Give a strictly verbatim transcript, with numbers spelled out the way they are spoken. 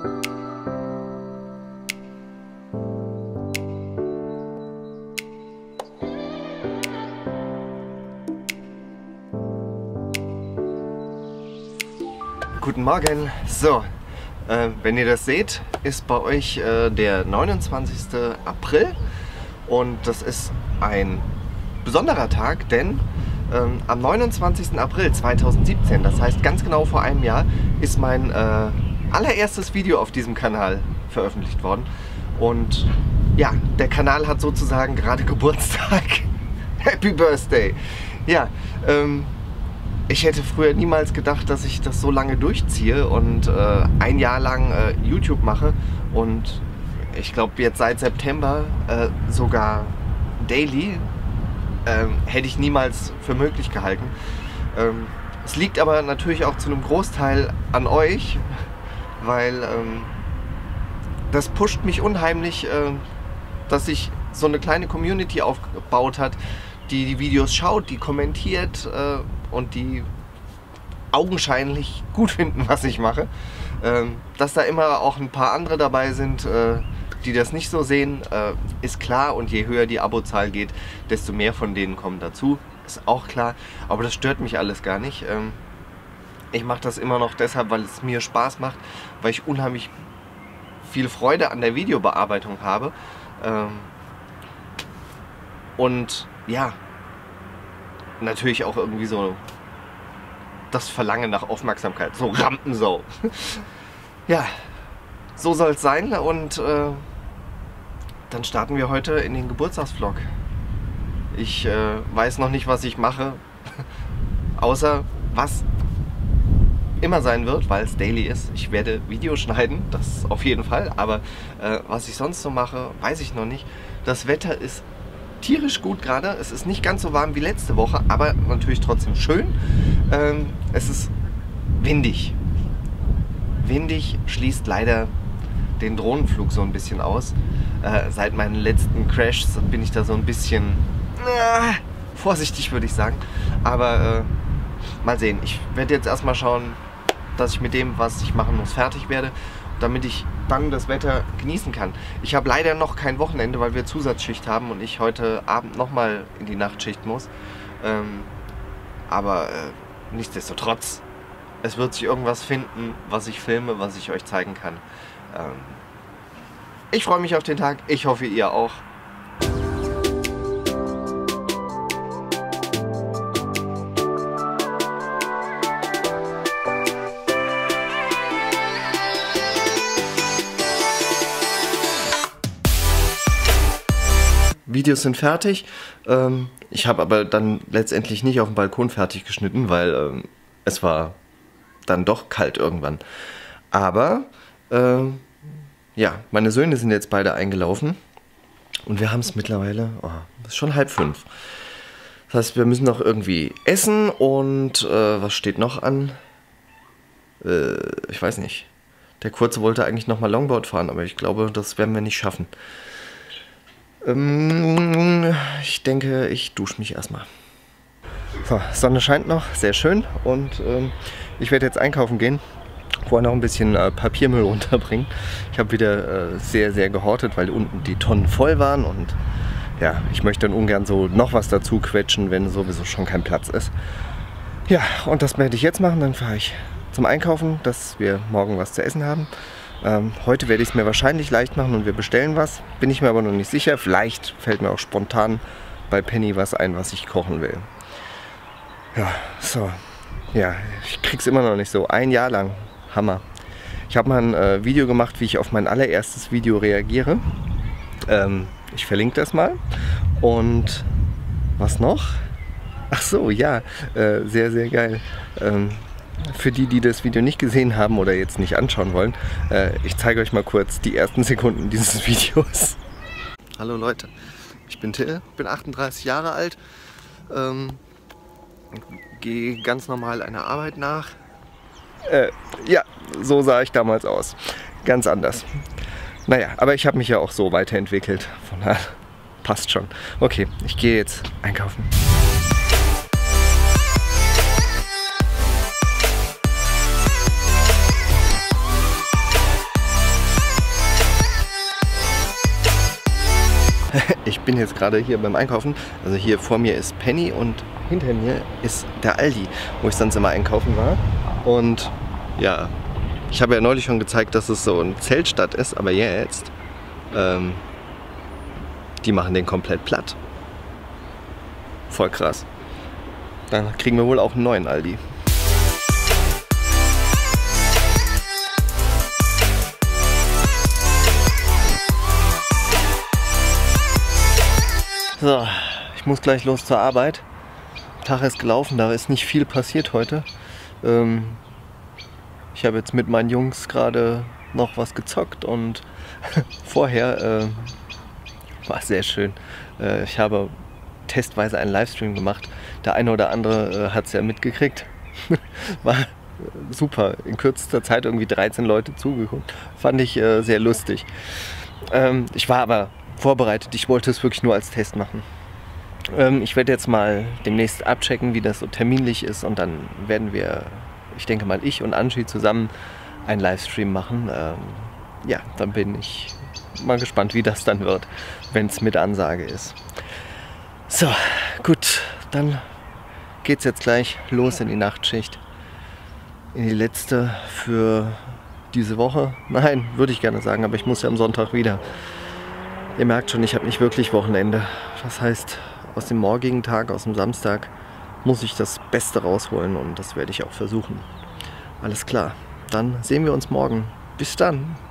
Guten Morgen. So, äh, wenn ihr das seht, ist bei euch äh, der neunundzwanzigste April und das ist ein besonderer Tag, denn ähm, am neunundzwanzigsten April zweitausendsiebzehn, das heißt ganz genau vor einem Jahr, ist mein äh, allererstes Video auf diesem Kanal veröffentlicht worden und ja, der Kanal hat sozusagen gerade Geburtstag. Happy Birthday! Ja, ähm, ich hätte früher niemals gedacht, dass ich das so lange durchziehe und äh, ein Jahr lang äh, YouTube mache und ich glaube jetzt seit September äh, sogar daily, äh, hätte ich niemals für möglich gehalten. Ähm, es liegt aber natürlich auch zu einem Großteil an euch, weil ähm, das pusht mich unheimlich, äh, dass sich so eine kleine Community aufgebaut hat, die die Videos schaut, die kommentiert äh, und die augenscheinlich gut finden, was ich mache. Ähm, dass da immer auch ein paar andere dabei sind, äh, die das nicht so sehen, äh, ist klar. Und je höher die Abozahl geht, desto mehr von denen kommen dazu. Ist auch klar. Aber das stört mich alles gar nicht. Ähm, ich mache das immer noch deshalb, weil es mir Spaß macht, weil ich unheimlich viel Freude an der Videobearbeitung habe. Ähm, und ja, natürlich auch irgendwie so das Verlangen nach Aufmerksamkeit, so Rampensau. Ja, so soll es sein und äh, dann starten wir heute in den Geburtstagsvlog. Ich äh, weiß noch nicht, was ich mache, außer was immer sein wird, weil es daily ist. Ich werde Videos schneiden, das auf jeden Fall, aber äh, was ich sonst so mache, weiß ich noch nicht. Das Wetter ist tierisch gut gerade. Es ist nicht ganz so warm wie letzte Woche, aber natürlich trotzdem schön. Ähm, es ist windig. Windig schließt leider den Drohnenflug so ein bisschen aus. Äh, seit meinen letzten Crashs bin ich da so ein bisschen äh, vorsichtig, würde ich sagen. Aber äh, mal sehen. Ich werde jetzt erstmal schauen, dass ich mit dem, was ich machen muss, fertig werde, damit ich dann das Wetter genießen kann. Ich habe leider noch kein Wochenende, weil wir Zusatzschicht haben und ich heute Abend nochmal in die Nachtschicht muss. Ähm, aber äh, nichtsdestotrotz, es wird sich irgendwas finden, was ich filme, was ich euch zeigen kann. Ähm, ich freue mich auf den Tag, ich hoffe ihr auch. Videos sind fertig. Ähm, ich habe aber dann letztendlich nicht auf dem Balkon fertig geschnitten, weil ähm, es war dann doch kalt irgendwann. Aber ähm, ja, meine Söhne sind jetzt beide eingelaufen und wir haben es mittlerweile, oh, es ist schon halb fünf. Das heißt, wir müssen noch irgendwie essen und äh, was steht noch an? Äh, ich weiß nicht. Der Kurze wollte eigentlich nochmal Longboard fahren, aber ich glaube, das werden wir nicht schaffen. Ich denke, ich dusche mich erstmal. So, Sonne scheint noch, sehr schön. Und ähm, ich werde jetzt einkaufen gehen. Vorher noch ein bisschen äh, Papiermüll runterbringen. Ich habe wieder äh, sehr, sehr gehortet, weil unten die Tonnen voll waren. Und ja, ich möchte dann ungern so noch was dazu quetschen, wenn sowieso schon kein Platz ist. Ja, und das werde ich jetzt machen. Dann fahre ich zum Einkaufen, dass wir morgen was zu essen haben. Ähm, heute werde ich es mir wahrscheinlich leicht machen und wir bestellen was. Bin ich mir aber noch nicht sicher. Vielleicht fällt mir auch spontan bei Penny was ein, was ich kochen will. Ja, so. Ja, ich krieg's immer noch nicht so. Ein Jahr lang. Hammer. Ich habe mal ein äh, Video gemacht, wie ich auf mein allererstes Video reagiere. Ähm, ich verlinke das mal. Und was noch? Ach so, ja. Äh, sehr, sehr geil. Ähm, Für die, die das Video nicht gesehen haben oder jetzt nicht anschauen wollen, äh, ich zeige euch mal kurz die ersten Sekunden dieses Videos. Hallo Leute, ich bin Till, bin achtunddreißig Jahre alt, ähm, gehe ganz normal einer Arbeit nach. Äh, ja, so sah ich damals aus. Ganz anders. Naja, aber ich habe mich ja auch so weiterentwickelt. Von daher passt schon. Okay, ich gehe jetzt einkaufen. Ich bin jetzt gerade hier beim Einkaufen. Also hier vor mir ist Penny und hinter mir ist der Aldi, wo ich sonst immer einkaufen war. Und ja, ich habe ja neulich schon gezeigt, dass es so eine Zeltstadt ist, aber jetzt, ähm, die machen den komplett platt. Voll krass. Dann kriegen wir wohl auch einen neuen Aldi. So, ich muss gleich los zur Arbeit. Der Tag ist gelaufen, da ist nicht viel passiert heute. Ähm, ich habe jetzt mit meinen Jungs gerade noch was gezockt und vorher äh, war sehr schön. Äh, ich habe testweise einen Livestream gemacht. Der eine oder andere äh, hat es ja mitgekriegt. War super. In kürzester Zeit irgendwie dreizehn Leute zugeguckt. Fand ich äh, sehr lustig. Ähm, ich war aber vorbereitet. Ich wollte es wirklich nur als Test machen. Ähm, ich werde jetzt mal demnächst abchecken, wie das so terminlich ist, und dann werden wir, ich denke mal, ich und Angie zusammen einen Livestream machen. Ähm, ja, dann bin ich mal gespannt, wie das dann wird, wenn es mit Ansage ist. So, gut, dann geht's jetzt gleich los in die Nachtschicht. In die letzte für diese Woche. Nein, würde ich gerne sagen, aber ich muss ja am Sonntag wieder. Ihr merkt schon, ich habe nicht wirklich Wochenende. Das heißt, aus dem morgigen Tag, aus dem Samstag, muss ich das Beste rausholen und das werde ich auch versuchen. Alles klar, dann sehen wir uns morgen. Bis dann!